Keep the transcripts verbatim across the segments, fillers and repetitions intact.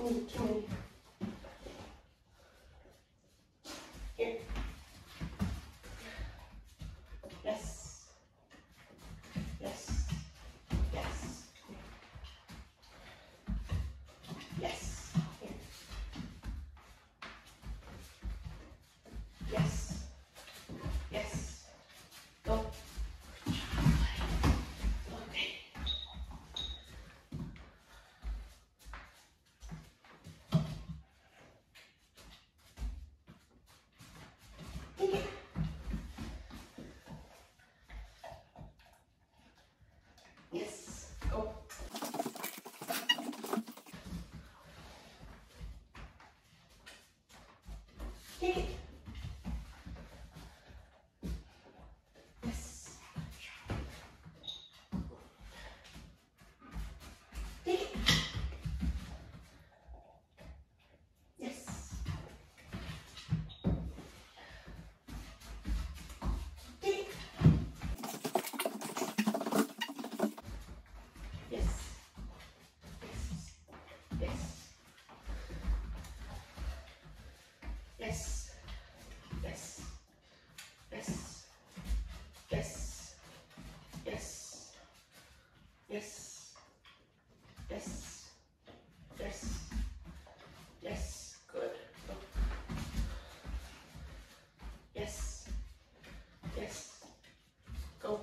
Ooh, too many. Here. Yes. Yes. Yes. Yes. Here. Yes. Yes. Go. Okay. Take it. Yes. Go. Take it. Yes. Take it. Yes. Take it. Yes. Yes. Yes. Yes. Yes. Yes. Yes. Yes. Yes. Yes. Yes. Good. Go. Yes. Yes. Go.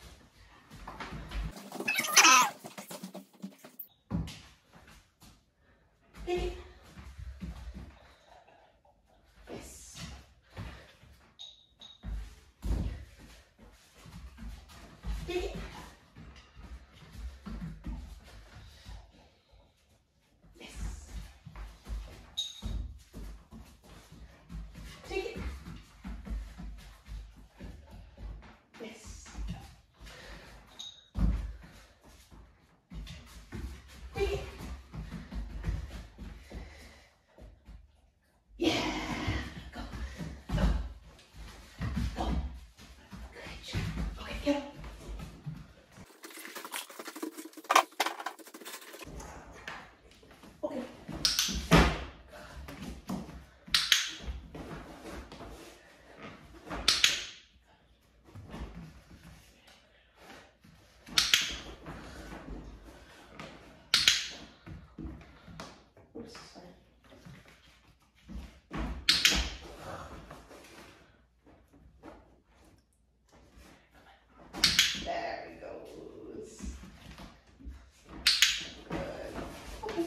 Take it. Yes. Take it. Yes. Take it. Yes. Take it. Yeah. Go. Go. Go. Good job. Okay, get up. Okay. Oops, sorry. There he goes. Good. Okay.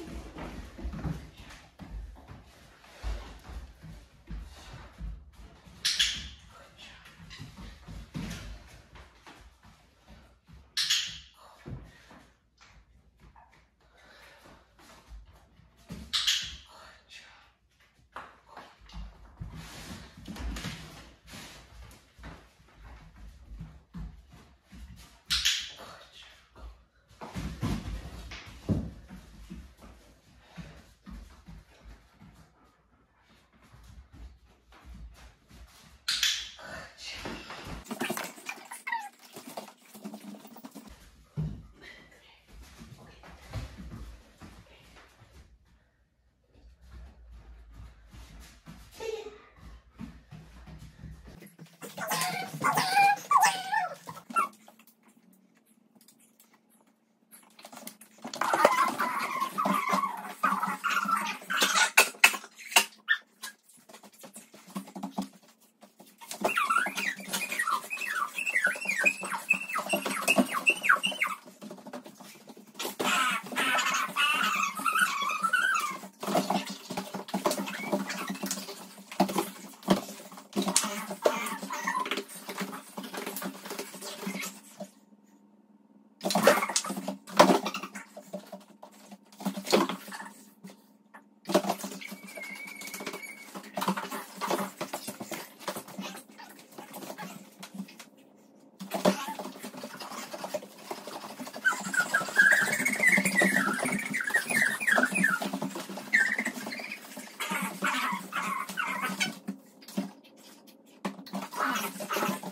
Ah!